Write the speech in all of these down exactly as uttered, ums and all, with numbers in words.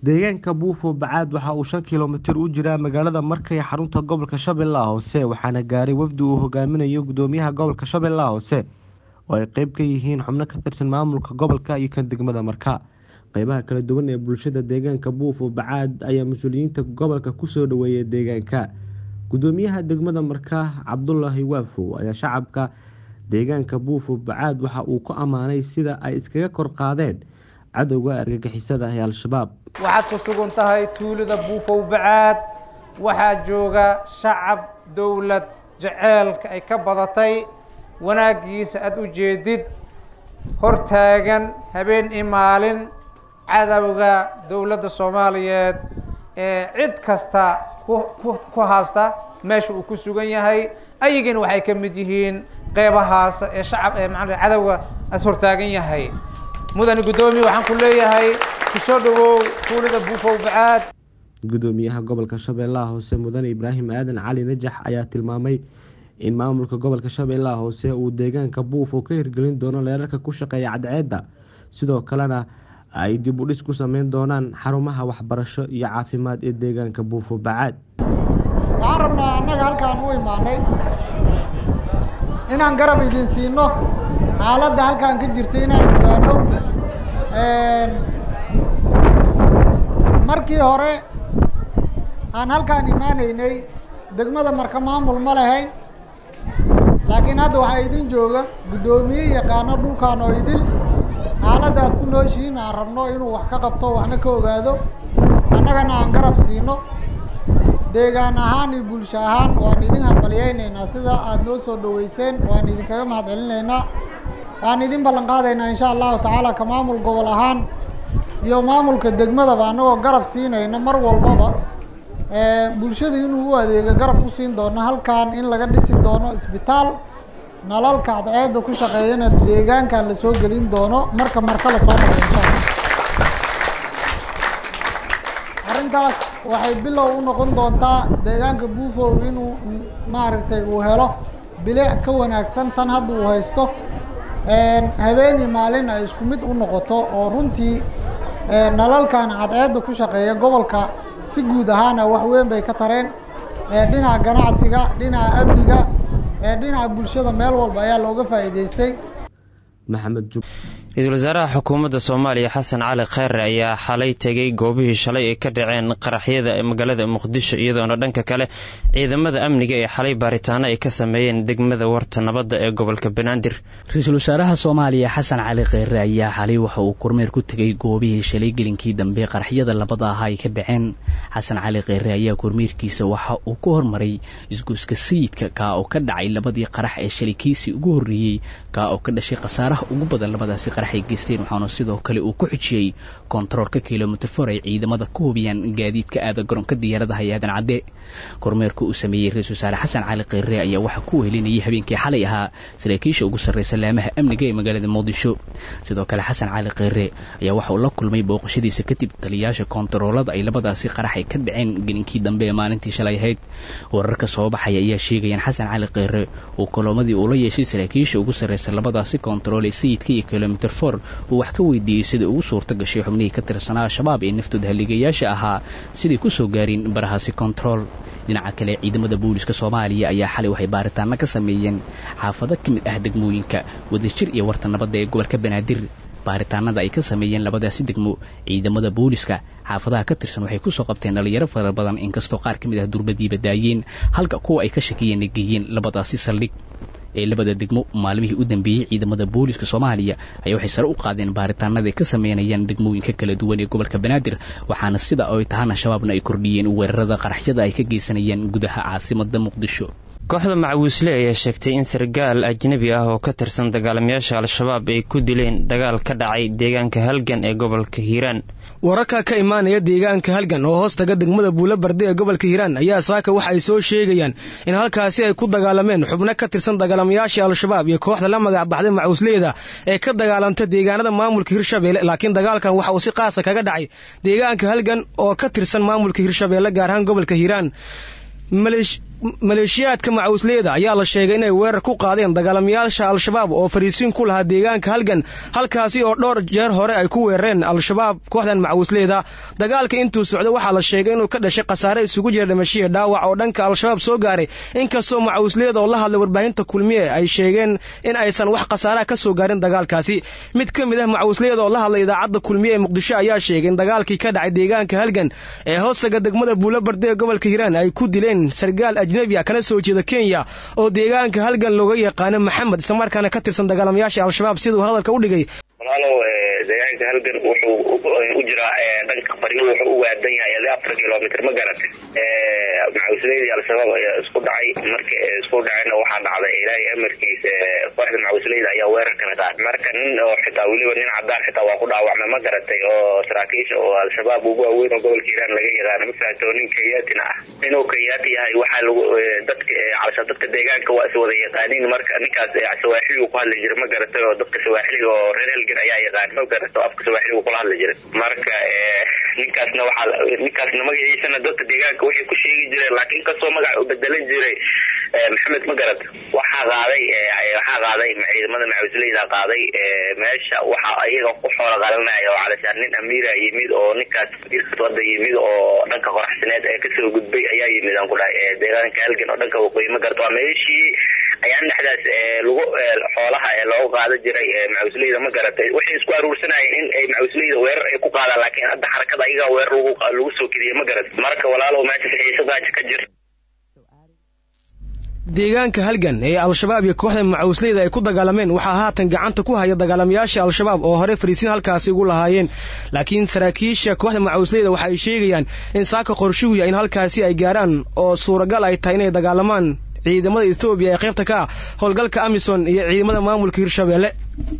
deegaanka Buufo Bacaad waxa uu shan kiiloomitir u jiraa magaalada Marka ee xarunta gobolka Shabeellaha Hoose waxaana gaaray wafdi uu hogaaminayo gudoomiyaha gobolka Shabeellaha Hoose oo ay qayb ka yihiin xubno ka tirsan maamulka gobolka iyo kan degmada Marka. qaybaha kala duwan ee bulshada deegaanka Buufo Bacaad ayaa mas'uuliyiinta gobolka ku soo dhaweeyay deegaanka. gudoomiyaha degmada Marka Cabdullaahi Waafo ayaa shacabka deegaanka Buufo Bacaad waxa uu ku amaanay sida ay iskaga kor qaadeen cadowga argagixisada ee Al-Shabaab. waxaad ku sugan tahay tuulada Buufo Bacaad waxaa jooga shacab dawlad jaceelka ay ka badatay wanaagiisa aad u jeedid hortaagan habeen iyo maalin cadawga dawladda Soomaaliyeed ee cid kasta ku haasta meesha uu ku sugan yahay ayagana waxay ka mid yihiin qeybahaas ee shacab ee macna cadawga as hortaagan yahay. mudane gudoomiye waxaan ku leeyahay ku soo dhawow tuulada Buufo Bacaad. gudoomiyaha gobolka Shabeellaha Hoose mudane Ibraahim Aadan Cali Najax ayaa tilmaamay in maamulka gobolka Shabeellaha Hoose uu deegaanka Buufo ka hirgelin doono leerarka ku shaqeeya cadceedda sidoo kalena ay dib u dhis ku sameyn doonaan xarumaha waxbarasho iyo caafimaad ee deegaanka Buufo Bacaad. waxaan rabnaa annaga halkaan u imaanay inaan garab idin siino xaaladda halkaan ka jirta inaan ogaano. markii hore aan halkaan imaanaynay degmada Marka maamul ma lahayn laakiin hadda waxaa idin jooga gudoomiye yaqaano dhulkaan oo idil xaaladda aad ku nooshiin aan rabno inuu wax ka qabto waxna ka ogaado annagana aan garab siino deegaan ahaan iyo bulsho ahaan waan idin hambaliyaynaynaa sida aad noo soo dhaweyseen waan idinkaga mahadcelinaynaa waan idin ballan qaadaynaa insha allahu tacaala ka maamul gobol ahaan iyo maamulka degmadaba annagoo garab siinayna mar walbaba bulshada inuu u adeego garab ku siin doono halkaan in laga dhisi doono isbitaal nalalka cadceedda ku shaqeeyana deegaankan la soo gelin doono marka marka la soo maro insha Allah. arrintaas waxay bilow u noqon doontaa deegaanka Buufo inuu maaragtay uu helo bilic ka wanaagsan tan hadda uu haysto habeenii maalin ay isku mid u noqoto oo runtii nalalkan cadceedda ku shaqeeya gobolka si guud ahaana wax weyn bay ka tareen dhinaca ganacsiga dhinaca amniga dhinaca bulshada meel walba ayaa looga faa'iideystay. maxamed jub Ra'iisul Wasaaraha Xukuumadda Soomaaliya Xasan Cali Khayre ayaa xalay tagay goobihii shalay ee ka dhaceen qaraxyada ee magaalada Muqdisho iyadoona dhanka kale ciidamada amniga ee xalay baaritaano ay ka sameeyeen degmada Warta Nabadda ee gobolka Banaadir. Ra'iisul Wasaaraha Soomaaliya Xasan Cali Khayre ayaa xalay waxa uu kormeer ku tagay goobihii shalay gelinkii dambe qaraxyada labada ah ay ka dhaceen. Xasan Cali Khayre ayaa kormeerkiisa waxa uu ku hormaray isgoyska sayidka ka oo ka dhacay labadii qarax ee shalay kiisi ugu horreeyay ka oo ka dhashay khasaaraha ugu badan labadaasi qaraxay geysteen waxaana sidoo kale uu ku xijiyay kontaroolka kiiloomitir afar ay ciidamada ku hubiyaan gaadiidka aada garoonka diyaaradaha ee Aadan Cadde. kormeerka uu sameeyay Ra'iisul Wasaare Xasan Cali Khayre ayaa waxa ku weelinayay habeenkii xalay ahaa saraakiisha ugu sarreeyay laamaha amniga ee magaalada Muqdisho. sidoo kale Xasan Cali Khayre ayaa waxa uu la kulmay booqashadiisa kadib taliyaasha kontaroolada ay labadaasi qaraxay ka dhaceen gelinkii dambe ee maalintii shalay ahayd. wararka soo baxay ayaa sheegayaan Xasan Cali Khayre uu kuloomadii uu la yeeshay saraakiisha ugu sarreeyay labadaasi kontarool ee sayidka iyo kiiloomitir afar uu wax ka weydiiyay sida ugu suurta gashay xubnihii ka tirsanaa shabaab ee naftooda haligayaasha ahaa sidii ku soo gaarin barahaasi control. dhinaca kale ciidamada booliska Soomaaliya ayaa xalay waxay baaritaano ka sameeyeen xaafado ka mid ah degmooyinka Wadajir iyo Warta Nabadda ee gobolka Banaadir. baaritaanada ay ka sameeyeen labadaasi degmo ciidamada booliska xaafadaha ka tirsan waxay ku soo qabteen dhalinyaro fara badan inkastoo qaar ka mid ah durbadiiba daayeen halka kuwa ay ka shakiyeen geeyeen labadaasi saldhig ee labada degmo. maalmihii u dambeeyay ciidamada booliska Soomaaliya ayaa waxay sare u qaadeen baaritaanada ay ka sameeyeen degmooyinka kala duwan ee gobolka Banaadir waxaana sida ay tahana shabaabna ay kordhiyeen weerarada qaraxyada ay ka geysanayeen gudaha caasimadda Muqdisho. kooxda Macawiisle ayaa sheegtay in sargaal ajnabi ah oo ka tirsan dagaalamayaasha Al-Shabaab ay ku dileen dagaal ka dhacay deegaanka Halgan ee gobolka Hiiraan. wararka ka imaanaya deegaanka Halgan oo hoos taga degmada Buulabarde ee gobolka Hiiraan ayaa saaka waxa ay soo sheegayaan in halkaasi ay ku dagaalameen xubno ka tirsan dagaalamayaasha Al-Shabaab iyo kooxda la magac baxday Macawiisleeda ee ka dagaalantay deegaanada maamulka Hirshabeelle laakiin dagaalkan waxa uu si qaas ah kaga dhacay deegaanka Halgan oo ka tirsan maamulka Hirshabeelle gaar ahaan gobolka Hiiraan. maleeshiyaadka macawisleyda ayaa la sheegay inay weerar ku qaadeen dagaalamayaasha al-shabaab oo fariisiin ku lahaa deegaanka halgan halkaasi oo dhowr jeer hore ay ku weerareen al-shabaab kooxdan macawisleyda dagaalka intuu socday waxaa la sheegay inuu ka dhashay khasaare isugu jira dhimashiyo dhaawac oo dhanka al-shabaab soo gaaray inkastoo macawisleyda oo la hadlay warbaahinta kulmiye ay sheegeen in aysan wax khasaaraha ka soo gaarin dagaalkaasi mid ka mid ah macawisleyda oo la hadlay idaacadda kulmiye ee muqdisho ayaa sheegay in dagaalkii ka dhacay deegaanka halgan ee hoostaga degmada buulabarde ee gobolka hiiraan ay ku dileen sargaal ajnabiya kana soo jeeda Kenya oo deegaanka halgan looga yaqaan Maxamed isla markaana ka tirsan dagaalamayaasha al-shabaab sidoo hadalka u dhigay walaalow deegaanka halgan wuxuu u jiraa dhanka bariga wuxuu u waadan yahay afar kiiloomitir ma garan ee macawisleyda al-shabaab isku dhacay markii isku dhacayna waxa dhacday ilaahay amarkiisa kooxda macawisleyda ayaa weerar ka qaaday marka nin oo xitaa waliba nin cadaan xitaa waa ku dhaawacmay ma garatay oo saraakiisha oo al-shabaab ugu weyn gobolka Hiiraan laga yaqaan ma fahanto nin Kenyatina ah inuu Kenyaati yahay waxa lagu dadka calsha dadka deegaanka waa iswada yaqaaniin marka ninkaas Sawaaxili ku hadli jiray ma garatay oo dadka Sawaaxili oo reer ayaa yaqaan ma garato afka Sawaaxili ku hadli jiray marka ee ninkaasna waxa ninkaasna magaciisa dadka deegaanka waxay ku sheegi jireen laakiin ka soo magac u bedelan jiray maxamed ma garad waxa qaaday waxa qaaday ciidamada macawisleyda qaaday meesha waxa ayaga ku xoolo qalanaayo calashaan nin amiira yimid oo ninkaas wada yimid oo dhanka qoraxsineed ee ka soo gudbay ayaa yimid aan ku dhahay deegaanka halgan oo dhanka waqooyi ma garto meeshii ayaan dhaxdaas lagu xoolaha ee loo qaado jiray macawisleyda ma garatay waxay isku aruursanayeen in ay macawisleyda weerar ay ku qaadaan laakiin hadda xarakada ayaga weerar lagu lagu soo kidiyay ma garad marka walaalow meesha xiisada ka jirta deegaanka halgan ee al-shabaab iyo kooxda macawisleyda ay ku dagaalameen waxaa haatan gacanta ku haya dagaalamayaasha al-shabaab oo hore fariisiin halkaasi ugu lahaayeen laakiin saraakiisha kooxda macawisleyda waxa ay sheegayaan in saaka qorshuhu yahay in halkaasi ay gaaraan oo suuragal ay tahay inay dagaalamaan ciidamada Ethiopia ee qaybta ka howlgalka Amison iyo ciidamada maamulka Hirshabelle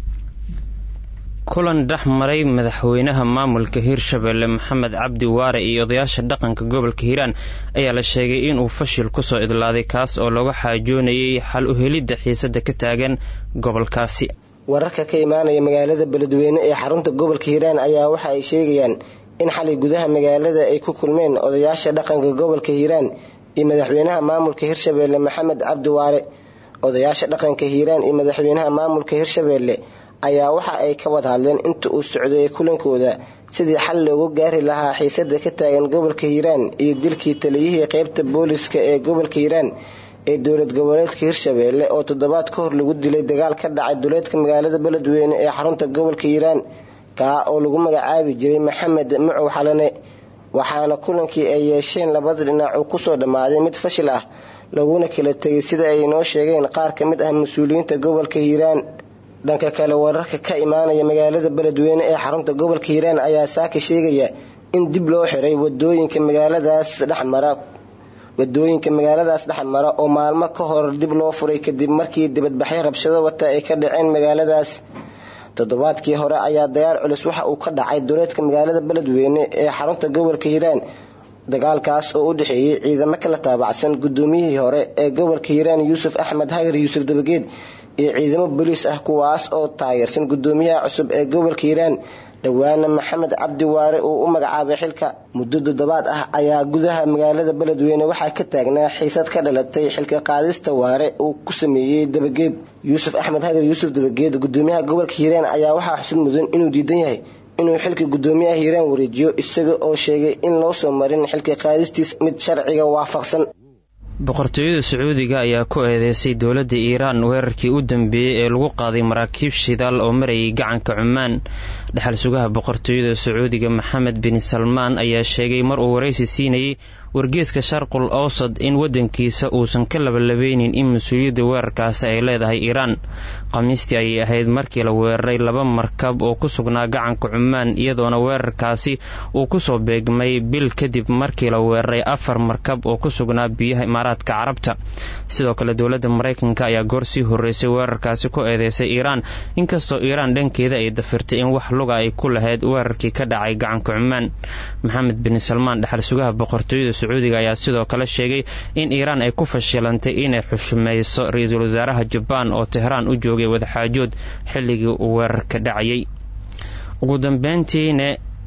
kulan dhaxmaray madaxweynaha maamulka Hirshabelle Maxamed Cabdi Waare iyo odayaasha dhaqanka gobolka Hiiraan ayaa la sheegay in uu fashil ku soo idlaaday kaas oo laga xaajoonayay xal u helidda xiisada ka taagan gobolkaasi wararka ka imaanaya magaalada Beledweyne ee xarunta gobolka Hiiraan ayaa waxa ay sheegayaan in xalay gudaha magaalada ay ku kulmeen odayaasha dhaqanka gobolka Hiiraan iyo madaxweynaha maamulka Hirshabelle Maxamed Cabdi Waare odayaasha dhaqanka Hiiraan iyo madaxweynaha maamulka Hirshabelle ayaa waxa ay ka wada hadleen inta uu socday kulankooda sidii xal loogu gaari lahaa xiisada ka taagan gobolka Hiiraan iyo dilkii taliyihii qaybta booliska ee gobolka Hiiraan ee dowlad goboleedka Hirshabelle oo toddobaad ka hor lagu dilay dagaal ka dhacay duleedka magaalada Beledweyne ee xarunta gobolka Hiiraan ka oo lagu magacaabi jiray Maxamed Mucow Xalane waxaana kulankii ay yeesheen labada dhinac uu ku soo dhamaaday mid fashil ah laguna kala tagay sida ay noo sheegeen qaar ka mid ah mas'uuliyiinta gobolka Hiiraan dhanka kale wararka ka imaanaya magaalada Beledweyne ee xarunta gobolka Hiiraan ayaa saaka sheegaya in dib loo xiray wadooyinka magaaladaas dhaxmara wadooyinka magaaladaas dhaxmara oo maalmo ka hor dib loo furay kadib markii dibadbaxyo rabshado wata ay ka dhaceen magaaladaas toddobaadkii hore ayaa dagaal culus waxa uu ka dhacay duleedka magaalada Beledweyne ee xarunta gobolka Hiiraan dagaalkaas oo u dhaxeeyay ciidamo kala taabacsan gudoomiyihii hore ee gobolka Hiiraan Yuusuf Axmed Hagar Yuusuf Dabageed iyo ciidamo booliis ah kuwaas oo taageersan gudoomiyaha cusub ee gobolka Hiiraan dhawaana Maxamed Cabdi Waare oo u magacaabay xilka muddo toddobaad ah ayaa gudaha magaalada Beledweyne waxa ka taagnaa xiisad ka dhalatay xilka qaadista Waare uu ku sameeyay Dabageed Yuusuf Axmed Hagar Yuusuf Dabageed gudoomiyaha gobolka Hiiraan ayaa waxa xusid mudan inuu diidan yahay inuu xilka gudoomiyaha Hiiraan wareejiyo isaga oo sheegay in loo soo marin xilka qaadistiisa mid sharciga waafaqsan boqortooyada Sacuudiga ayaa ku eedeysay dawladda Iiraan weerarkii u dambeeyay ee lagu qaaday maraakiib shidaal oo marayay gacanka Cumaan dhaxal sugaha boqortooyada Sacuudiga Maxamed bin Salmaan ayaa sheegay mar uu wareysi siinayay wargeeska Sharqul Awsad in wadankiisa uusan ka labalabeynin in mas'uuliyadda weerarkaas ay leedahay Iiraan qamiistii ay ahayd markii la weeraray laba markab oo ku sugnaa gacanka Cumaan iyadoona weerarkaasi uu ku soo beegmay bil kadib markii la weeraray afar markab oo ku sugnaa biyaha Imaaraadka Carabta sidoo kale dawladda Mareykanka ayaa goor sii horeysay weerarkaasi ku eedeysay Iiraan inkastoo Iiraan dhankeeda ay dafirtay in wax luga ay ku lahayd weerarkii ka dhacay gacanka Cumaan Maxamed bin Salmaan dhaxal sugaha boqortooyada Sacuudiga ayaa sidoo kale sheegay in Iiraan ay ku fashilantay inay xushmayso ra'iisul wasaaraha Japan oo Tehran u joogay wada xaajood xilligii uu weerarka dhacayay ugu dambeyntiina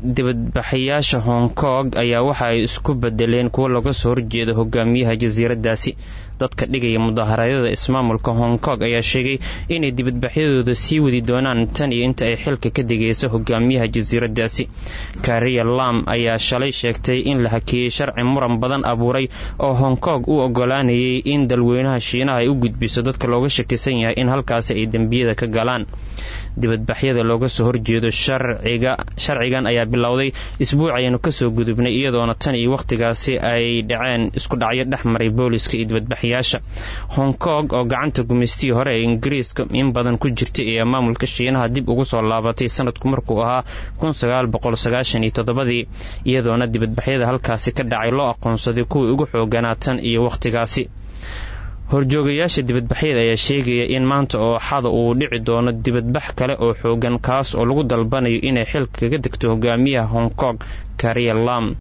dibadbaxayaasha Hong Kong ayaa waxa ay isku bedeleen kuwa laga soo horjeedo hogaamiyaha jasiiradaasi. dadka dhigaya mudaaharaadyada ismaamulka Hong Kong ayaa sheegay inay dibadbaxyadooda sii wadi doonaan tan iyo inta ay xilka ka degayso hogaamiyaha jasiiradaasi. Carrie Lam ayaa shalay sheegtay in la hakiyay sharci muran badan abuuray oo Hong Kong u ogolaanayay in dalweynaha Shiinaha ay u gudbiso dadka looga shakisan yahay in halkaas ay dambiyada ka galaan. dibadbaxyada looga soo horjeedo sharciga sharcigan ayaa bilowday isbuucaynu ka soo gudubnay iyadoona tan iyo waqtigaasi ay dhaceen isku dhacyo dhexmaray booliska iyo dibadbaxayaasha. Hong Kong oo gacanta gumeystii hore ee Ingiriiska in badan ku jirtay ee maamulka Shiinaha dib ugu soo laabatay sanadku markuu ahaa kun sagaal boqol sagaashan iyo toddoba iyadoona dibadbaxyada halkaasi ka dhacay loo aqoonsaday kuwii ugu xooganaa tan iyo waqtigaasi. horjoogayaasha dibadbaxyada ayaa sheegaya in maanta oo xada uu dhici doono dibadbax kale oo xoogan kaas oo lagu dalbanayo inay xilka kaga degto hogaamiyaha Hong Kong Carrie Lam.